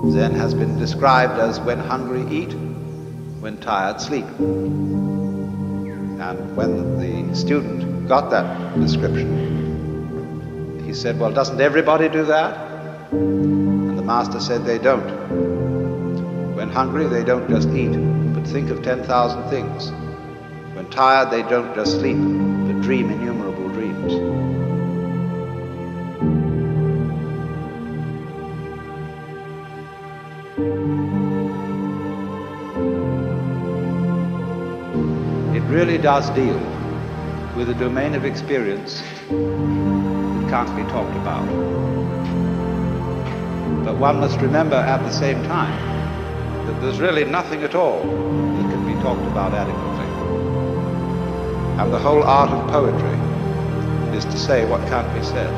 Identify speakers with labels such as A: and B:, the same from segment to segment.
A: Zen has been described as when hungry, eat, when tired, sleep. And when the student got that description, he said, well, doesn't everybody do that? And the master said they don't. When hungry, they don't just eat, but think of 10,000 things. When tired, they don't just sleep, but dream innumerable dreams. It really does deal with a domain of experience that can't be talked about. But one must remember at the same time that there's really nothing at all that can be talked about adequately. And the whole art of poetry is to say what can't be said.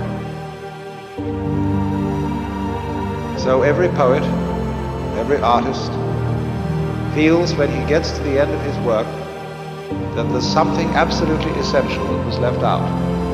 A: So every poet, every artist feels when he gets to the end of his work that there's something absolutely essential that was left out.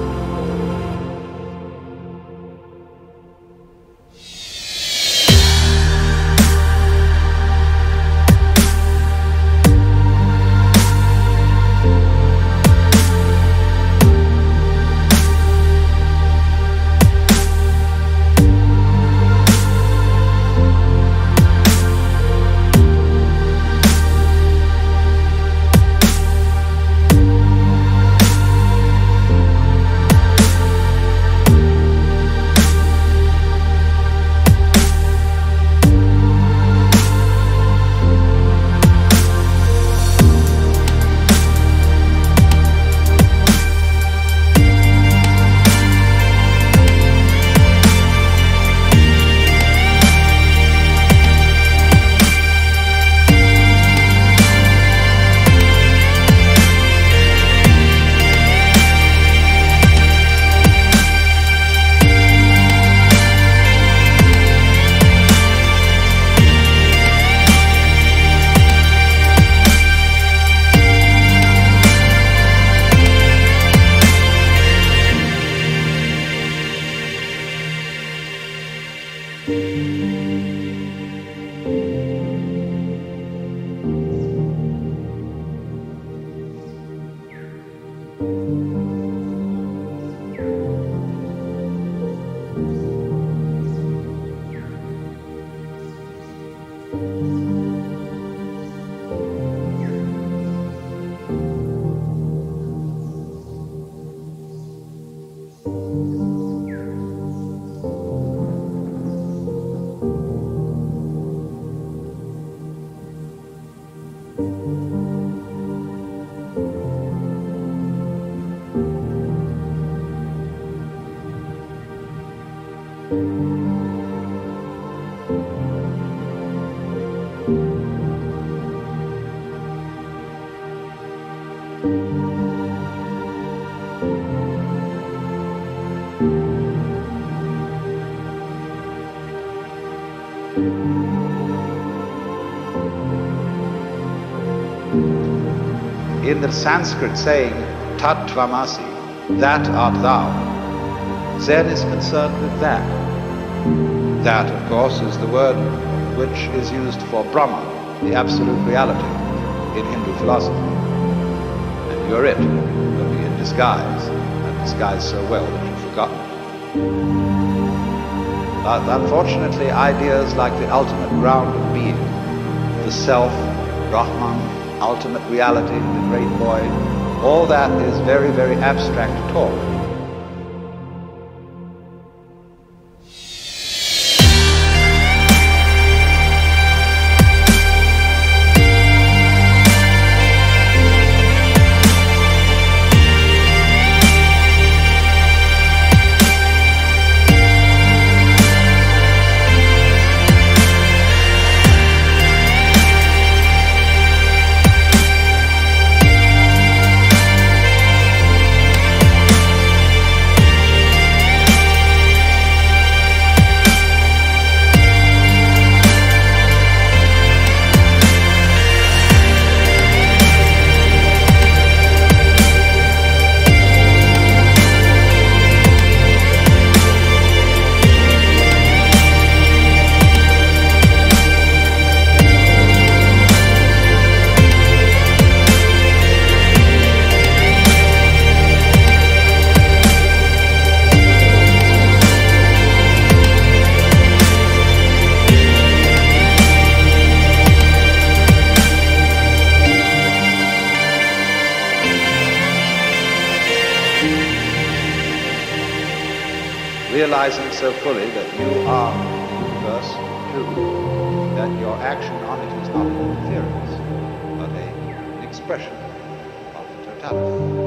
A: In the Sanskrit saying, Tat Tvamasi, that art thou, Zen is concerned with that. That, of course, is the word which is used for Brahma, the absolute reality, in Hindu philosophy. And you're it, only in disguise, and disguised so well that you've forgotten. But unfortunately, ideas like the ultimate ground of being, the self, Brahman, ultimate reality, the great void, all that is very, very abstract talk. realizing so fully that you are the universe too, that your action on it is not an interference, but an expression of the totality.